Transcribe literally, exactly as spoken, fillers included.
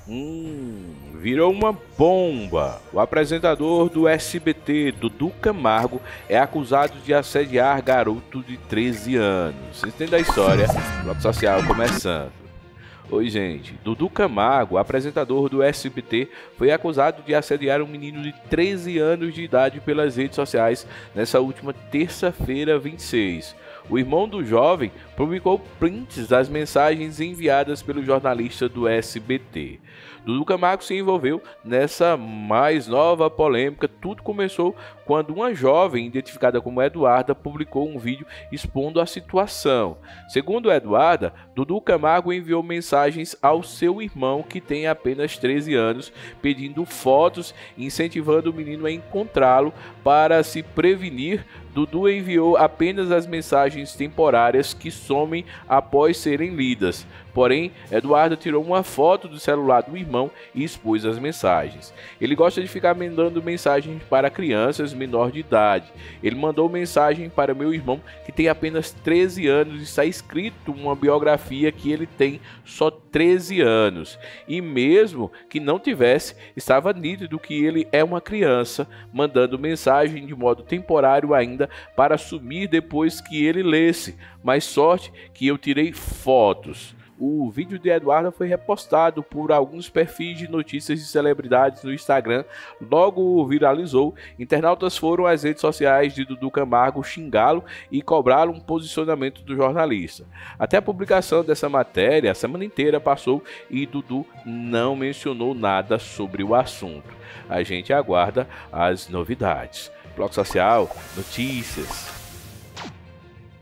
Hum, virou uma bomba. O apresentador do S B T, Dudu Camargo, é acusado de assediar garoto de treze anos. Vocês entendem a história? Bloco Social começando. Oi, gente. Dudu Camargo, apresentador do S B T, foi acusado de assediar um menino de treze anos de idade pelas redes sociais nessa última terça-feira, vinte e seis. O irmão do jovem publicou prints das mensagens enviadas pelo jornalista do S B T. Dudu Camargo se envolveu nessa mais nova polêmica. Tudo começou quando uma jovem, identificada como Eduarda, publicou um vídeo expondo a situação. Segundo Eduarda, Dudu Camargo enviou mensagens ao seu irmão, que tem apenas treze anos, pedindo fotos e incentivando o menino a encontrá-lo. Para se prevenir, Dudu enviou apenas as mensagens temporárias que somem após serem lidas. Porém, Eduardo tirou uma foto do celular do irmão e expôs as mensagens. Ele gosta de ficar mandando mensagens para crianças menor de idade. Ele mandou mensagem para meu irmão, que tem apenas treze anos, e está escrito uma biografia que ele tem só treze anos. E mesmo que não tivesse, estava nítido que ele é uma criança, mandando mensagem de modo temporário ainda, para sumir depois que ele lesse. Mas sorte que eu tirei fotos. O vídeo de Eduardo foi repostado por alguns perfis de notícias de celebridades no Instagram, logo viralizou. Internautas foram às redes sociais de Dudu Camargo xingá-lo e cobrá-lo um posicionamento do jornalista. Até a publicação dessa matéria, a semana inteira passou e Dudu não mencionou nada sobre o assunto. A gente aguarda as novidades. Bloco Social, notícias.